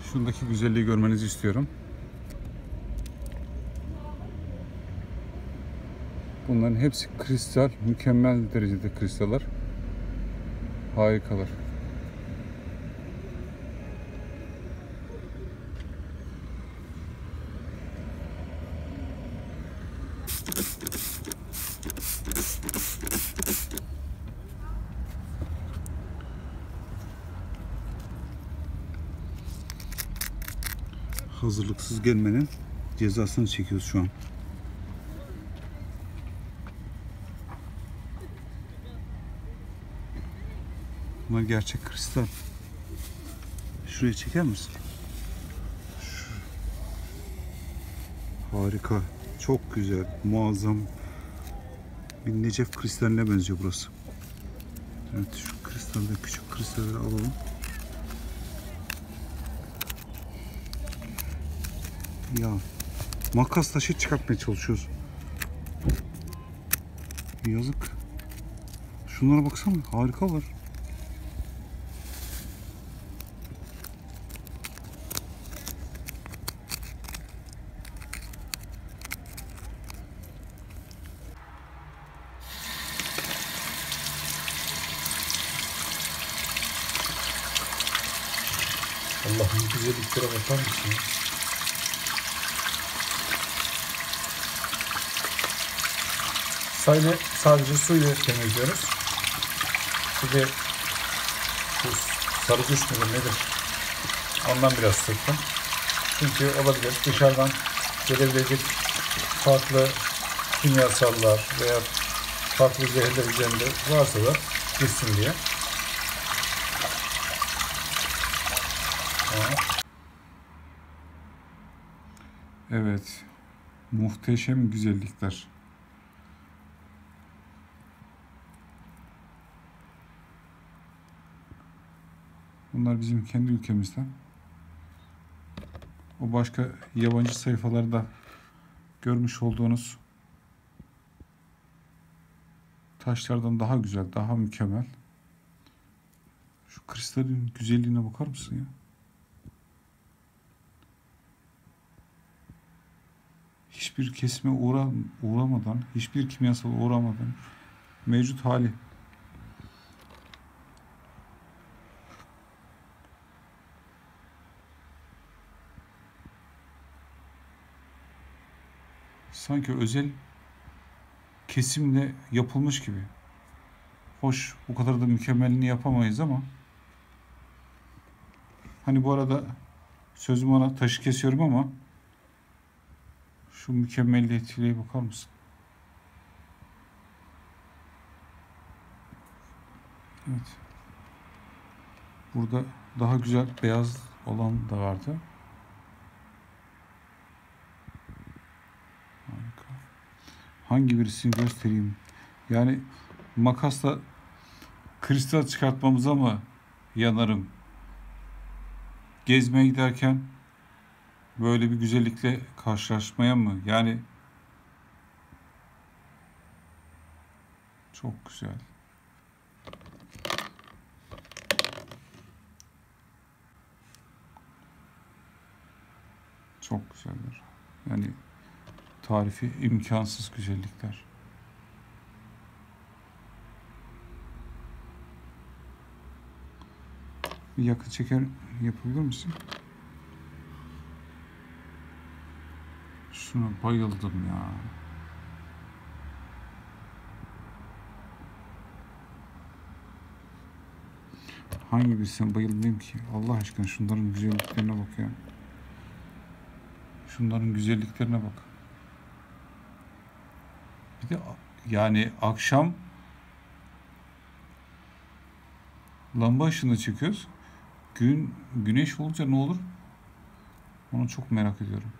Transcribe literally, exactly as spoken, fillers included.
Şundaki güzelliği görmenizi istiyorum. Bunların hepsi kristal, mükemmel derecede kristaller. Harikalar. Hazırlıksız gelmenin cezasını çekiyoruz şu an. Bunlar gerçek kristal. Şuraya çeker misin? Şu. Harika. Çok güzel. Muazzam. Bir Necef kristaline benziyor burası. Evet, şu kristalde küçük kristalleri alalım. Ya makas taşı çıkartmaya çalışıyoruz. Yazık. Şunlara baksana, harikalar. Allah'ın güzelliklere bakar mısın? Sadece, sadece suyu temizliyoruz. Bir de bu sarı güç müdür nedir? Ondan biraz sıktım. Çünkü olabilir dışarıdan gelebilecek farklı kimyasallar veya farklı zehirler üzerinde varsa da gitsin diye. Evet. Muhteşem güzellikler. Bunlar bizim kendi ülkemizden. O başka yabancı sayfalarda görmüş olduğunuz taşlardan daha güzel, daha mükemmel. Şu kristalin güzelliğine bakar mısın ya? Hiçbir kesime uğra uğramadan, hiçbir kimyasal uğramadan mevcut hali. Sanki özel kesimle yapılmış gibi. Hoş, bu kadar da mükemmelini yapamayız ama hani bu arada sözüm ona taşı kesiyorum ama şu mükemmelliyetine bakar mısın? Evet. Burada daha güzel beyaz olan da vardı. Harika. Hangi birisini göstereyim? Yani makasla kristal çıkartmamıza mı yanarım? Gezmeye giderken böyle bir güzellikle karşılaşmaya mı? Yani çok güzel. Çok güzeller. Yani tarifi imkansız güzellikler. Bir yakın çeker yapabilir misin? Şuna bayıldım ya. Hangi birisine bayıldım ki? Allah aşkına şunların güzelliklerine bak ya. Şunların güzelliklerine bak. Bir de yani akşam lamba ışığına çıkıyoruz. Gün güneş olunca ne olur? Onu çok merak ediyorum.